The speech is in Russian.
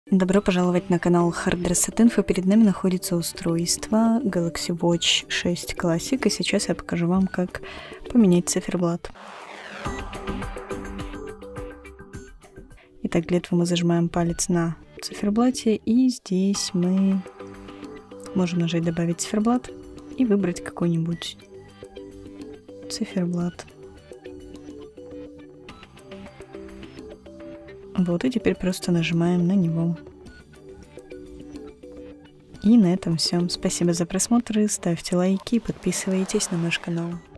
Добро пожаловать на канал Hard-Reset.Info. Перед нами находится устройство Galaxy Watch 6 Classic, и сейчас я покажу вам, как поменять циферблат. Итак, для этого мы зажимаем палец на циферблате, и здесь мы можем нажать «Добавить циферблат» и выбрать какой-нибудь циферблат. Вот, и теперь просто нажимаем на него. И на этом все. Спасибо за просмотр, ставьте лайки и подписывайтесь на наш канал.